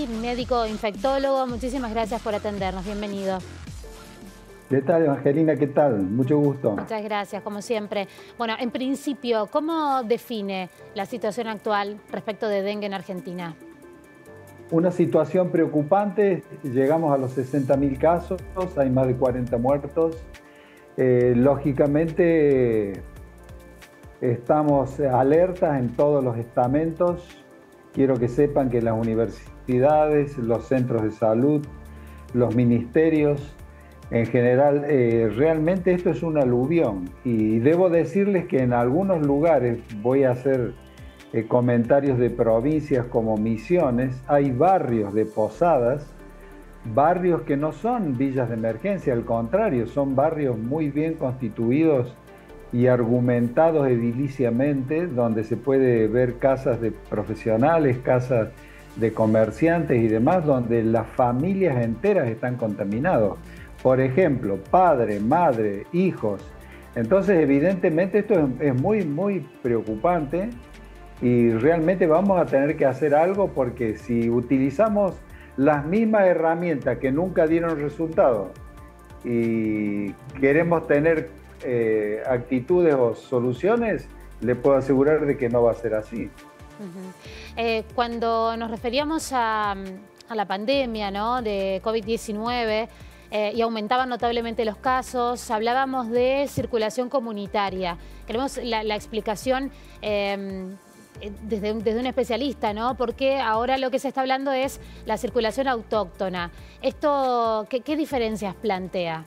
Uri, médico infectólogo. Muchísimas gracias por atendernos. Bienvenido. ¿Qué tal, Evangelina? ¿Qué tal? Mucho gusto. Muchas gracias, como siempre. Bueno, en principio, ¿cómo define la situación actual respecto de dengue en Argentina? Una situación preocupante, llegamos a los 60.000 casos, hay más de 40 muertos. Lógicamente, estamos alertas en todos los estamentos. Quiero que sepan que las universidades, los centros de salud, los ministerios, en general, realmente esto es un aluvión. Y debo decirles que en algunos lugares, voy a hacer comentarios de provincias como Misiones, hay barrios de Posadas, barrios que no son villas de emergencia, al contrario, son barrios muy bien constituidos y argumentados ediliciamente, donde se puede ver casas de profesionales, casas de comerciantes y demás, donde las familias enteras están contaminadas. Por ejemplo, padre, madre, hijos. Entonces, evidentemente, esto es muy preocupante y realmente vamos a tener que hacer algo, porque si utilizamos las mismas herramientas que nunca dieron resultado y queremos tener actitudes o soluciones, le puedo asegurar de que no va a ser así. Cuando nos referíamos a la pandemia, ¿no?, de COVID-19 y aumentaban notablemente los casos, hablábamos de circulación comunitaria. Queremos la explicación desde un especialista, ¿no? Porque ahora lo que se está hablando es la circulación autóctona. ¿Esto qué diferencias plantea?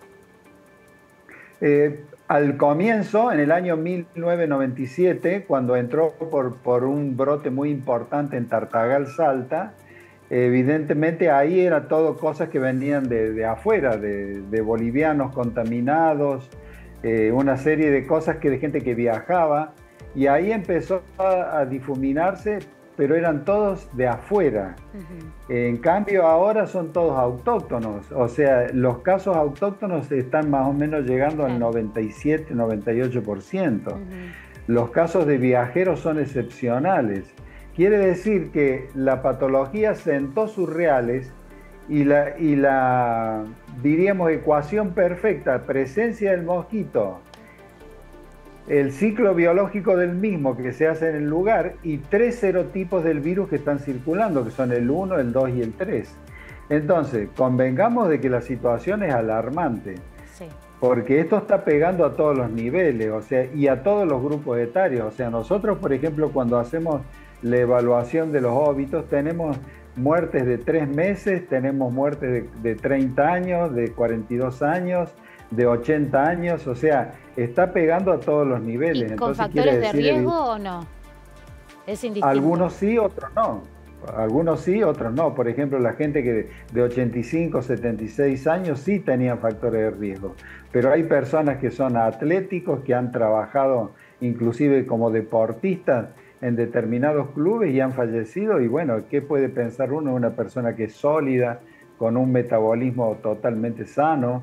Al comienzo, en el año 1997, cuando entró por un brote muy importante en Tartagal, Salta, evidentemente ahí era todo cosas que venían de afuera, de bolivianos contaminados, una serie de cosas de gente que viajaba, y ahí empezó a difuminarse, pero eran todos de afuera. En cambio ahora son todos autóctonos, o sea, los casos autóctonos están más o menos llegando al 97, 98%. Los casos de viajeros son excepcionales. Quiere decir que la patología sentó sus reales y la diríamos, ecuación perfecta, presencia del mosquito, el ciclo biológico del mismo que se hace en el lugar y 3 serotipos del virus que están circulando, que son el 1, el 2 y el 3. Entonces, convengamos de que la situación es alarmante, sí, porque esto está pegando a todos los niveles, o sea, y a todos los grupos etarios. O sea, nosotros, por ejemplo, cuando hacemos la evaluación de los óbitos, tenemos muertes de 3 meses, tenemos muertes de 30 años, de 42 años, de 80 años, o sea, está pegando a todos los niveles. ¿Y con factores de riesgo o no? Es indistinto. Algunos sí, otros no. Algunos sí, otros no. Por ejemplo, la gente que de 85, 76 años sí tenían factores de riesgo. Pero hay personas que son atléticos, que han trabajado inclusive como deportistas en determinados clubes y han fallecido. Y bueno, ¿qué puede pensar uno de una persona que es sólida, con un metabolismo totalmente sano?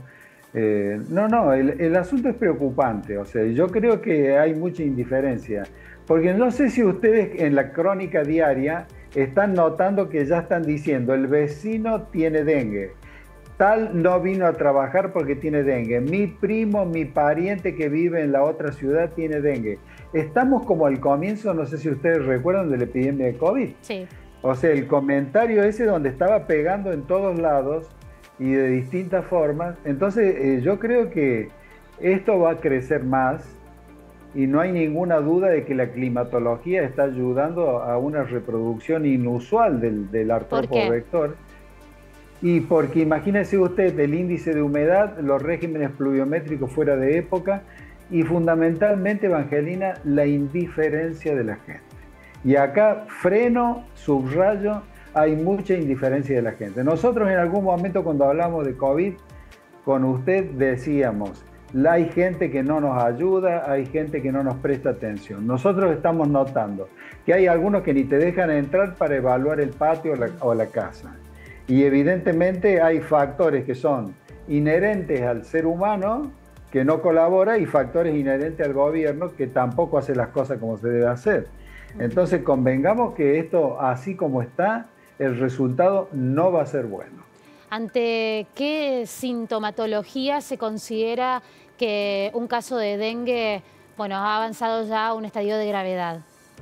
El asunto es preocupante. O sea, yo creo que hay mucha indiferencia, porque no sé si ustedes en la crónica diaria están notando que ya están diciendo: el vecino tiene dengue, tal no vino a trabajar porque tiene dengue, mi primo, mi pariente que vive en la otra ciudad tiene dengue. Estamos como al comienzo, no sé si ustedes recuerdan, de la epidemia de COVID. Sí. O sea, el comentario ese donde estaba pegando en todos lados y de distintas formas. Entonces yo creo que esto va a crecer más y no hay ninguna duda de que la climatología está ayudando a una reproducción inusual del artrópodo vector. Y porque imagínese usted el índice de humedad, los regímenes pluviométricos fuera de época y fundamentalmente, Evangelina, la indiferencia de la gente. Y acá freno, subrayo, hay mucha indiferencia de la gente. Nosotros en algún momento cuando hablamos de COVID, con usted decíamos: hay gente que no nos ayuda, hay gente que no nos presta atención. Nosotros estamos notando que hay algunos que ni te dejan entrar para evaluar el patio o la casa. Y evidentemente hay factores que son inherentes al ser humano, que no colabora, y factores inherentes al gobierno, que tampoco hace las cosas como se debe hacer. Entonces convengamos que esto, así como está, el resultado no va a ser bueno. ¿Ante qué sintomatología se considera que un caso de dengue, bueno, ha avanzado ya a un estadio de gravedad?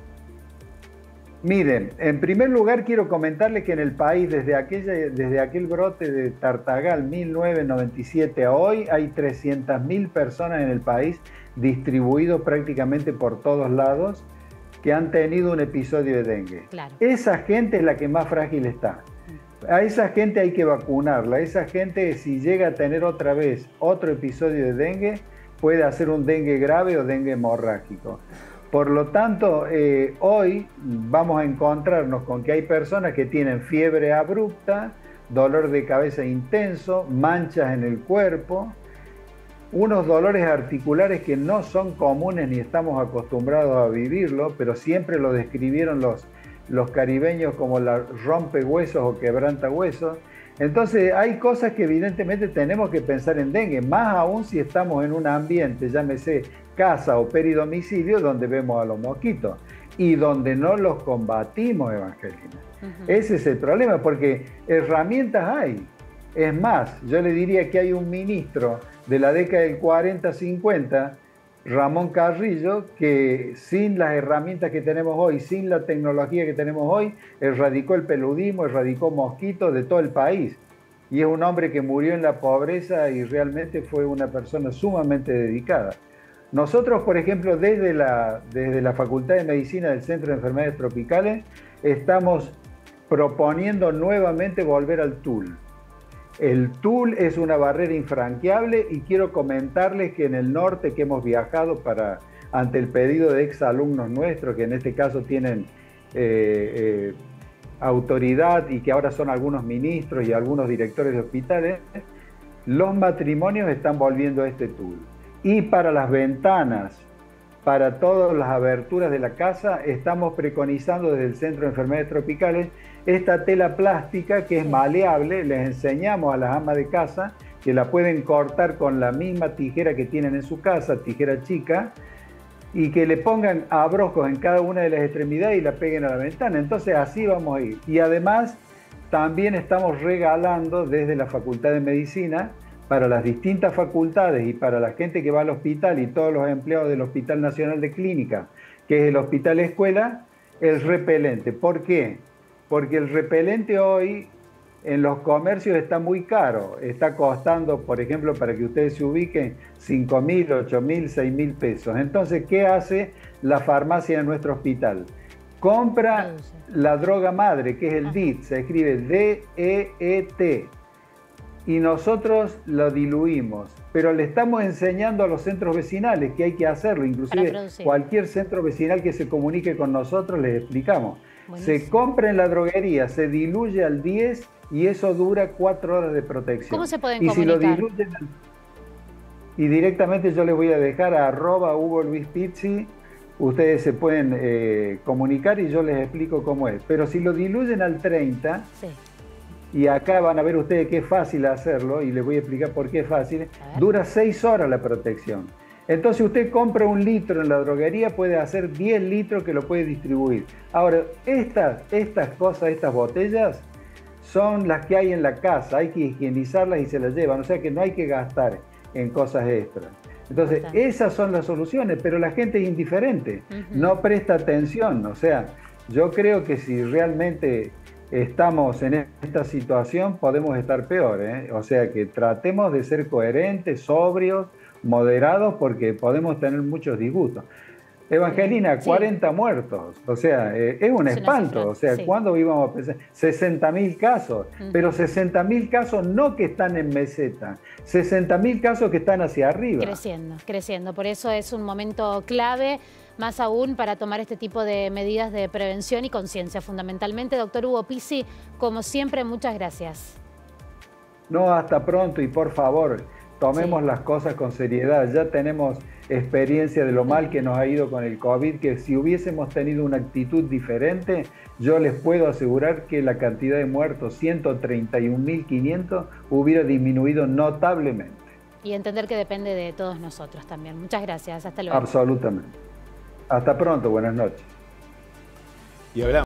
Miren, en primer lugar quiero comentarles que en el país, desde aquel brote de Tartagal 1997 a hoy, hay 300.000 personas en el país, distribuidos prácticamente por todos lados, que han tenido un episodio de dengue. Claro. Esa gente es la que más frágil está. A esa gente hay que vacunarla. Esa gente, si llega a tener otra vez otro episodio de dengue, puede hacer un dengue grave o dengue hemorrágico. Por lo tanto, hoy vamos a encontrarnos con que hay personas que tienen fiebre abrupta, dolor de cabeza intenso, manchas en el cuerpo, unos dolores articulares que no son comunes ni estamos acostumbrados a vivirlo, pero siempre lo describieron los caribeños como la rompehuesos o quebrantahuesos. Entonces hay cosas que evidentemente tenemos que pensar en dengue, más aún si estamos en un ambiente, llámese casa o peridomicilio, donde vemos a los mosquitos y donde no los combatimos, Evangelina. Ese es el problema, porque herramientas hay. Es más, yo le diría que hay un ministro de la década del 40-50, Ramón Carrillo, que sin las herramientas que tenemos hoy, sin la tecnología que tenemos hoy, erradicó el peludismo, erradicó mosquitos de todo el país. Y es un hombre que murió en la pobreza y realmente fue una persona sumamente dedicada. Nosotros, por ejemplo, desde la Facultad de Medicina del Centro de Enfermedades Tropicales, estamos proponiendo nuevamente volver al TUL. El TUL es una barrera infranqueable y quiero comentarles que en el norte que hemos viajado ante el pedido de exalumnos nuestros, que en este caso tienen autoridad y que ahora son algunos ministros y algunos directores de hospitales, los matrimonios están volviendo a este TUL. Y para las ventanas, para todas las aberturas de la casa, estamos preconizando desde el Centro de Enfermedades Tropicales esta tela plástica que es maleable. Les enseñamos a las amas de casa que la pueden cortar con la misma tijera que tienen en su casa, tijera chica, y que le pongan abrojos en cada una de las extremidades y la peguen a la ventana. Entonces así vamos a ir. Y además también estamos regalando desde la Facultad de Medicina, para las distintas facultades y para la gente que va al hospital y todos los empleados del Hospital Nacional de Clínica, que es el hospital escuela, el repelente. ¿Por qué? Porque el repelente hoy en los comercios está muy caro. Está costando, por ejemplo, para que ustedes se ubiquen, 5.000, 8.000, 6.000 pesos. Entonces, ¿qué hace la farmacia de nuestro hospital? Compra la droga madre, que es el DEET, se escribe D-E-E-T. Y nosotros lo diluimos, pero le estamos enseñando a los centros vecinales que hay que hacerlo, inclusive cualquier centro vecinal que se comunique con nosotros les explicamos. Buenísimo. Se compra en la droguería, se diluye al 10 y eso dura 4 horas de protección. ¿Cómo se pueden comunicar? Si lo diluyen, y directamente yo les voy a dejar a @HugoLuisPizzi, ustedes se pueden comunicar y yo les explico cómo es. Pero si lo diluyen al 30... Sí. Y acá van a ver ustedes que es fácil hacerlo, y les voy a explicar por qué es fácil. Dura 6 horas la protección. Entonces usted compra 1 litro en la droguería, puede hacer 10 litros que lo puede distribuir. Ahora, estas cosas, estas botellas, son las que hay en la casa, hay que higienizarlas y se las llevan, o sea que no hay que gastar en cosas extras. Entonces, esas son las soluciones, pero la gente es indiferente, no presta atención. O sea, yo creo que si realmente estamos en esta situación, podemos estar peor, ¿eh? O sea que tratemos de ser coherentes, sobrios, moderados, porque podemos tener muchos disgustos. Evangelina, 40 muertos, o sea, es un espanto. O sea, ¿cuándo íbamos a pensar? 60.000 casos, pero 60.000 casos no que están en meseta, 60.000 casos que están hacia arriba. Creciendo. Por eso es un momento clave, más aún para tomar este tipo de medidas de prevención y conciencia, fundamentalmente. Doctor Hugo Pizzi, como siempre, muchas gracias. No, hasta pronto y por favor, tomemos las cosas con seriedad. Ya tenemos experiencia de lo mal que nos ha ido con el COVID, que si hubiésemos tenido una actitud diferente, yo les puedo asegurar que la cantidad de muertos, 131.500, hubiera disminuido notablemente. Y entender que depende de todos nosotros también. Muchas gracias. Hasta luego. Absolutamente. Hasta pronto. Buenas noches. Y hablamos.